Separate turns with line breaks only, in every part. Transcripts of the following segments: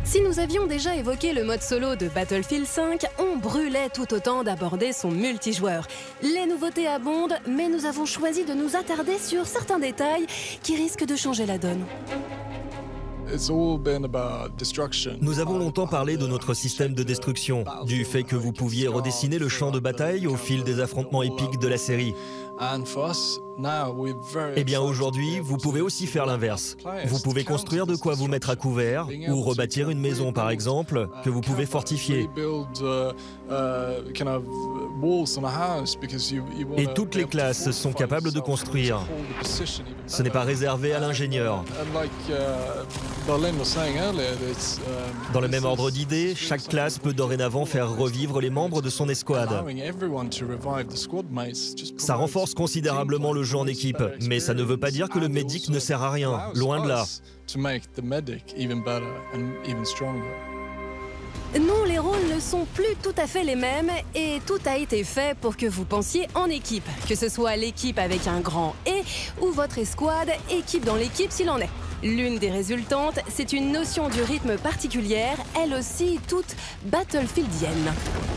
Si nous avions déjà évoqué le mode solo de Battlefield 5, on brûlait tout autant d'aborder son multijoueur. Les nouveautés abondent, mais nous avons choisi de nous attarder sur certains détails qui risquent de changer la donne.
Nous avons longtemps parlé de notre système de destruction, du fait que vous pouviez redessiner le champ de bataille au fil des affrontements épiques de la série. Eh bien aujourd'hui, vous pouvez aussi faire l'inverse. Vous pouvez construire de quoi vous mettre à couvert, ou rebâtir une maison par exemple, que vous pouvez fortifier. Et toutes les classes sont capables de construire. Ce n'est pas réservé à l'ingénieur. Dans le même ordre d'idées, chaque classe peut dorénavant faire revivre les membres de son escouade. Ça renforce considérablement le jeu en équipe, mais ça ne veut pas dire que le médic ne sert à rien, loin de là.
Non, les rôles ne sont plus tout à fait les mêmes et tout a été fait pour que vous pensiez en équipe, que ce soit l'équipe avec un grand « et » ou votre escouade, équipe dans l'équipe s'il en est. L'une des résultantes, c'est une notion du rythme particulière, elle aussi toute battlefieldienne.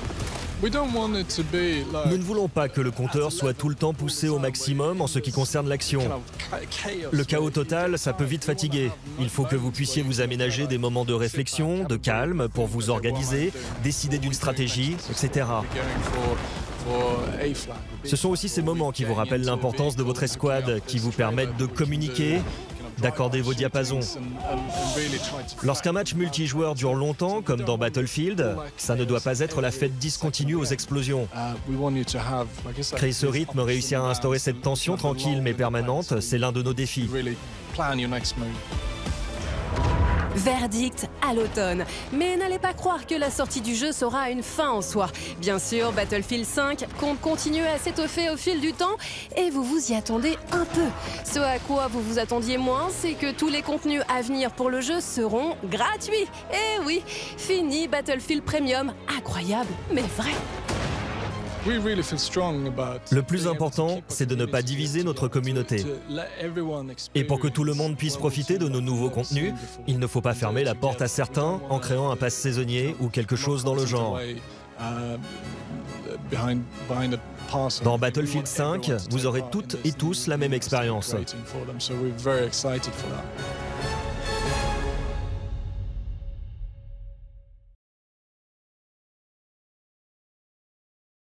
Nous ne voulons pas que le compteur soit tout le temps poussé au maximum en ce qui concerne l'action. Le chaos total, ça peut vite fatiguer. Il faut que vous puissiez vous aménager des moments de réflexion, de calme, pour vous organiser, décider d'une stratégie, etc. Ce sont aussi ces moments qui vous rappellent l'importance de votre escouade, qui vous permettent de communiquer, d'accorder vos diapasons. Lorsqu'un match multijoueur dure longtemps, comme dans Battlefield, ça ne doit pas être la fête discontinue aux explosions. Créer ce rythme, réussir à instaurer cette tension tranquille mais permanente, c'est l'un de nos défis.
Verdict à l'automne. Mais n'allez pas croire que la sortie du jeu sera une fin en soi. Bien sûr, Battlefield 5 compte continuer à s'étoffer au fil du temps et vous vous y attendez un peu. Ce à quoi vous vous attendiez moins, c'est que tous les contenus à venir pour le jeu seront gratuits. Et oui, fini Battlefield Premium. Incroyable, mais vrai.
Le plus important, c'est de ne pas diviser notre communauté. Et pour que tout le monde puisse profiter de nos nouveaux contenus, il ne faut pas fermer la porte à certains en créant un pass saisonnier ou quelque chose dans le genre. Dans Battlefield 5, vous aurez toutes et tous la même expérience.